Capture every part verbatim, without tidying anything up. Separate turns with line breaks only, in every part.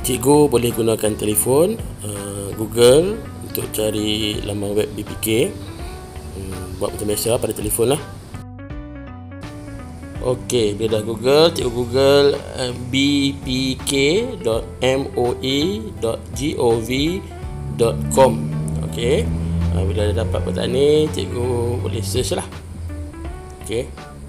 Cikgu boleh gunakan telefon, uh, Google untuk cari laman web B P K. Hmm, buat macam biasa pada telefon lah. Okey, bila dah Google, cikgu Google uh, b p k dot m o e dot gov dot com. Okey, uh, bila dah dapat petaan ni, cikgu boleh search lah. Okey,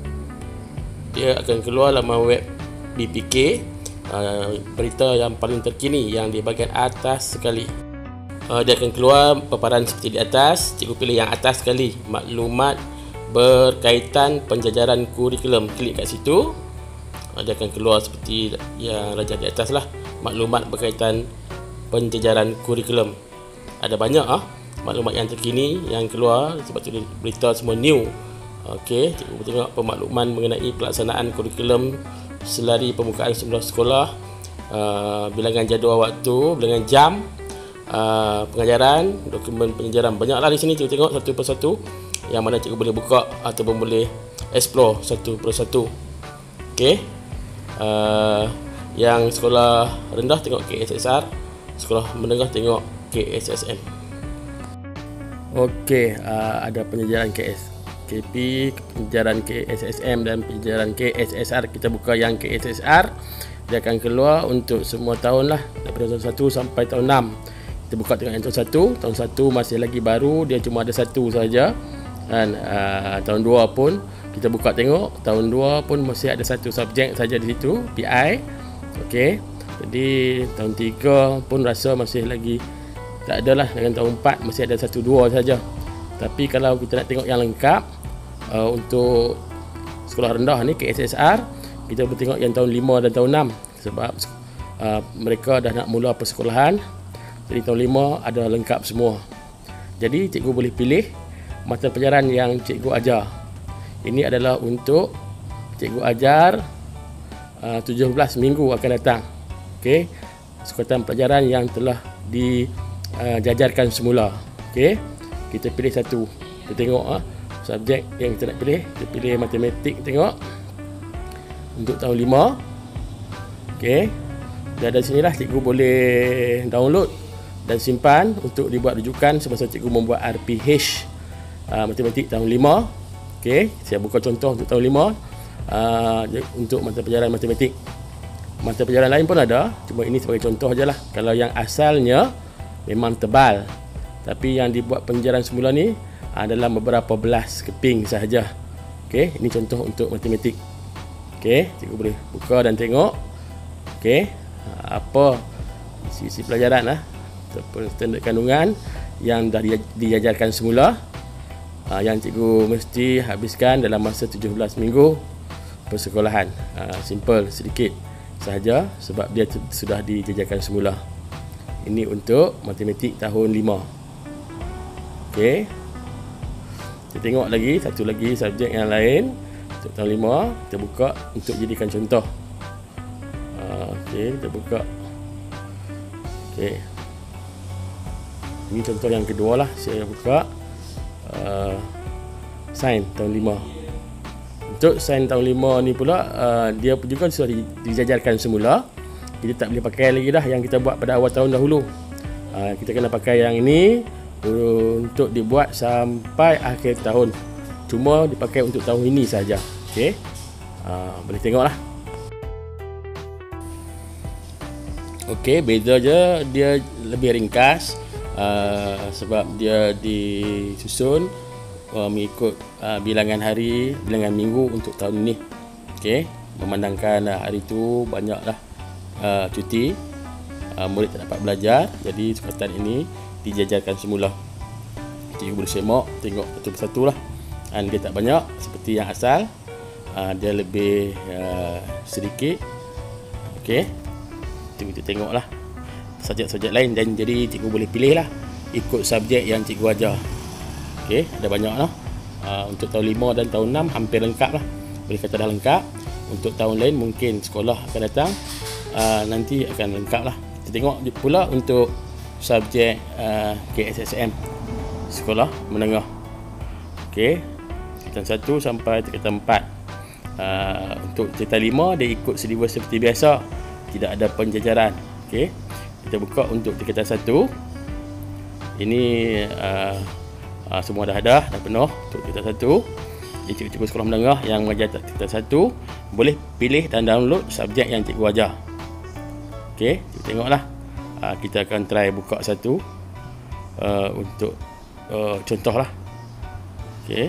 dia akan keluar laman web B P K. Uh, berita yang paling terkini yang di bahagian atas sekali. Uh, dia akan keluar paparan seperti di atas. Cikgu pilih yang atas sekali, maklumat berkaitan penjajaran kurikulum. Klik kat situ, uh, dia akan keluar seperti yang raja di atas lah, maklumat berkaitan penjajaran kurikulum. Ada banyak ah maklumat yang terkini yang keluar, sebab tu berita semua new. Okey, cikgu tengok pemakluman mengenai pelaksanaan kurikulum selari pembukaan semula sekolah, uh, bilangan jadual waktu, bilangan jam, uh, pengajaran, dokumen pengajaran. Banyaklah di sini, cikgu tengok satu persatu yang mana cikgu boleh buka ataupun boleh explore satu persatu. Okey, uh, yang sekolah rendah tengok K S S R, sekolah menengah tengok K S S M. Okey, uh, ada penjajaran K S K P, penjajaran K S S M dan penjajaran K S S R. Kita buka yang K S S R, dia akan keluar untuk semua tahun lah, daripada tahun satu sampai tahun enam. Kita buka tengok yang tahun satu. Tahun satu masih lagi baru, dia cuma ada satu saja. Dan uh, tahun dua pun kita buka tengok, tahun dua pun masih ada satu subjek saja di situ, P I. Okey, jadi tahun tiga pun rasa masih lagi tak ada lah. Dengan tahun empat masih ada satu dua saja. Tapi kalau kita nak tengok yang lengkap, uh, untuk sekolah rendah ni K S S R, kita boleh tengok yang tahun lima dan tahun enam. Sebab uh, mereka dah nak mula persekolahan, jadi tahun lima ada lengkap semua. Jadi cikgu boleh pilih mata pelajaran yang cikgu ajar. Ini adalah untuk cikgu ajar uh, tujuh belas minggu akan datang. Okey, sukatan pelajaran yang telah dijajarkan uh, semula. Okey, kita pilih satu. Kita tengok ah, subjek yang kita nak pilih. Kita pilih matematik, tengok untuk tahun lima. Okey, dah ada sinilah cikgu boleh download dan simpan untuk dibuat rujukan semasa cikgu membuat R P H uh, matematik tahun lima. Okey, saya buka contoh untuk tahun lima, uh, untuk mata pelajaran matematik. Mata pelajaran lain pun ada, cuma ini sebagai contoh sajalah. Kalau yang asalnya memang tebal, tapi yang dibuat penjajaran semula ni adalah beberapa belas keping sahaja. Okey, ini contoh untuk matematik. Okey, cikgu boleh buka dan tengok. Okey, apa isi pelajaran lah, ataupun standard kandungan yang dah diajarkan semula, yang cikgu mesti habiskan dalam masa tujuh belas minggu persekolahan. Simple sedikit sahaja sebab dia sudah dijajarkan semula. Ini untuk matematik tahun lima. Okey, kita tengok lagi satu lagi subjek yang lain untuk tahun lima. Kita buka untuk jadikan contoh. uh, Okey, kita buka. Okey, ini contoh yang kedua lah. Saya buka uh, sains tahun lima. Untuk sains tahun lima ni pula, uh, dia juga sudah dijajarkan semula. Kita tak boleh pakai lagi dah yang kita buat pada awal tahun dahulu. uh, Kita kena pakai yang ini untuk dibuat sampai akhir tahun. Cuma dipakai untuk tahun ini saja. Okey, uh, boleh tengoklah. Okey, beza je dia lebih ringkas, uh, sebab dia disusun uh, mengikut uh, bilangan hari, bilangan minggu untuk tahun ini. Okey, memandangkan uh, hari itu banyaklah uh, cuti, uh, murid tak dapat belajar, jadi sukatan ini dijajarkan semula. Cikgu boleh semak, tengok satu persatu lah. Dan dia tak banyak seperti yang asal, uh, dia lebih uh, sedikit. Okey, kita tengok lah subjek-subjek lain, dan jadi cikgu boleh pilih lah ikut subjek yang cikgu ajar. Okey, ada banyak lah. Uh, untuk tahun lima dan tahun enam hampir lengkap lah, boleh kata dah lengkap. Untuk tahun lain mungkin sekolah akan datang, uh, nanti akan lengkap lah. Kita tengok pula untuk subjek uh, K S S M, sekolah menengah. Okey, tingkatan satu sampai tingkatan empat. Uh, untuk tingkatan lima dia ikut silibus seperti biasa, tidak ada penjajaran. Okey, kita buka untuk tingkatan satu. Ini uh, uh, semua dah ada, dah penuh untuk tingkatan satu. Jadi cikgu-cikgu sekolah menengah yang mengajar tingkatan satu boleh pilih dan download subjek yang cikgu ajar. Okey, kita tengoklah. Uh, kita akan try buka satu uh, untuk uh, contoh lah. Okey.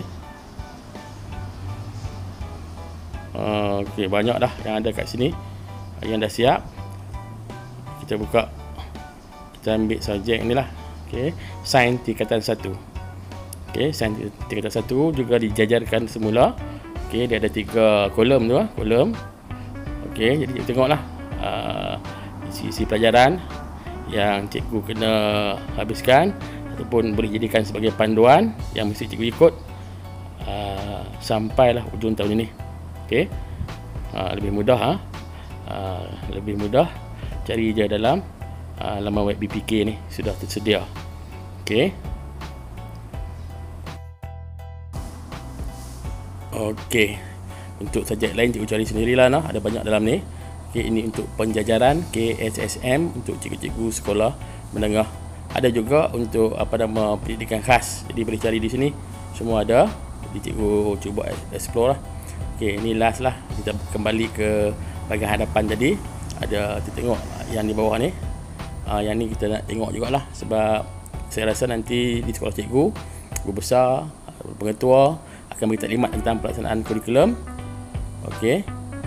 Uh, Okey, banyak dah yang ada kat sini yang dah siap. Kita buka, kita ambil subjek ni lah. Okey, sains tingkatan satu. Okey, sains tingkatan satu juga dijajarkan semula. Okey, dia ada tiga kolom tu lah, kolom. Okey, jadi kita tengoklah uh, isi-isi pelajaran yang cikgu kena habiskan ataupun boleh jadikan sebagai panduan yang mesti cikgu ikut uh, sampailah hujung tahun ini. Okey, uh, lebih mudah ha? uh, lebih mudah cari je dalam uh, laman web B P K ni, sudah tersedia. Okey. Okey. Untuk subjek lain cikgu cari sendirilah nah, ada banyak dalam ni. Okey, ini untuk penjajaran K S S M untuk cikgu-cikgu sekolah menengah. Ada juga untuk apa nama pendidikan khas. Jadi boleh cari di sini. Semua ada. Jadi cikgu cuba explore lah. Okey, ini last lah. Kita kembali ke bahagian hadapan tadi. Ada kita tengok yang di bawah ni. Uh, yang ni kita nak tengok jugalah sebab saya rasa nanti di sekolah cikgu, guru besar, pengetua akan beri taklimat tentang pelaksanaan kurikulum. Okey.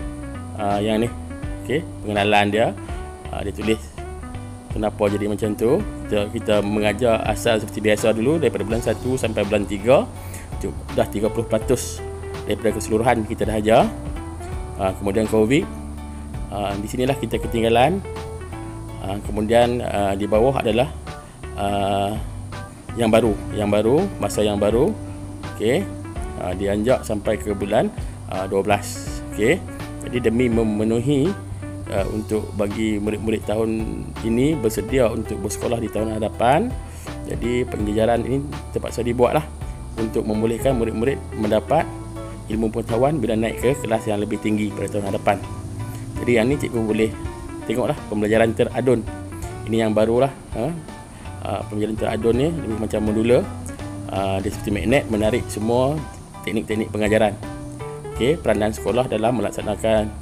Uh, yang ni. Okey, pengenalan dia. Uh, dia tulis kenapa jadi macam tu. Kita, kita mengajar asal seperti biasa dulu daripada bulan satu sampai bulan tiga. Dah tiga puluh peratus daripada keseluruhan kita dah ajar. Uh, kemudian Covid. Uh, di sinilah kita ketinggalan. Uh, kemudian uh, di bawah adalah uh, yang baru, yang baru, masa yang baru. Okey. Uh, dianjak sampai ke bulan uh, dua belas. Okey. Jadi demi memenuhi uh, untuk bagi murid-murid tahun ini bersedia untuk bersekolah di tahun hadapan. Jadi penjajaran ini terpaksa dibuatlah untuk membolehkan murid-murid mendapat ilmu pengetahuan bila naik ke kelas yang lebih tinggi pada tahun hadapan. Jadi yang ni cikgu boleh tengoklah pembelajaran teradun. Ini yang barulah. Ha? Uh, pembelajaran teradun ni lebih macam modula. Uh, dia seperti magnet menarik semua teknik-teknik pengajaran. Okey, peranan sekolah dalam melaksanakan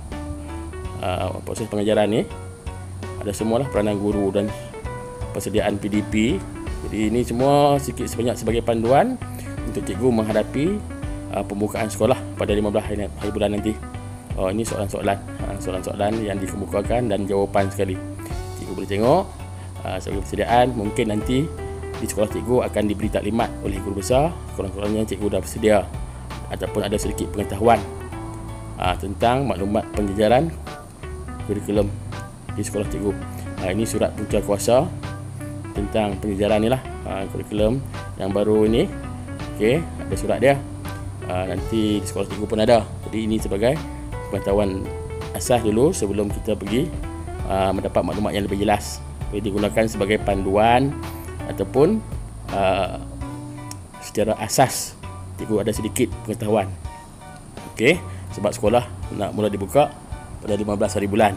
uh, proses pengajaran ni. Ada semualah peranan guru dan persediaan P D P. Jadi ini semua sikit sebanyak sebagai panduan untuk cikgu menghadapi uh, pembukaan sekolah pada lima belas hari, hari bulan nanti. Oh, ini soalan-soalan, soalan-soalan yang dikemukakan dan jawapan sekali. Cikgu boleh tengok uh, sebagai persediaan. Mungkin nanti di sekolah cikgu akan diberi taklimat oleh guru besar. Kurang-kurangnya cikgu dah bersedia ataupun ada sedikit pengetahuan uh, tentang maklumat penjajaran kurikulum di sekolah cikgu. Uh, ini surat punca kuasa tentang penjajaran ni lah, uh, kurikulum yang baru ini. Okey, ada surat dia. Uh, nanti di sekolah cikgu pun ada. Jadi ini sebagai pengetahuan asas dulu sebelum kita pergi uh, mendapat maklumat yang lebih jelas. Boleh digunakan sebagai panduan ataupun uh, secara asas cikgu ada sedikit pengetahuan. Okey, sebab sekolah nak mula dibuka pada lima belas hari bulan.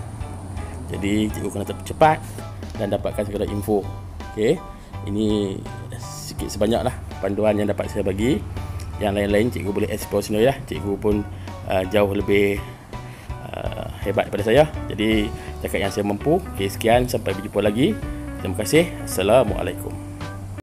Jadi cikgu kena cepat dan dapatkan segala info. Okey, ini sikit sebanyaklah panduan yang dapat saya bagi. Yang lain-lain cikgu boleh explore sendiri lah. Cikgu pun uh, jauh lebih uh, hebat daripada saya. Jadi cakap yang saya mampu. Okay, sekian, sampai berjumpa lagi. Terima kasih. Assalamualaikum.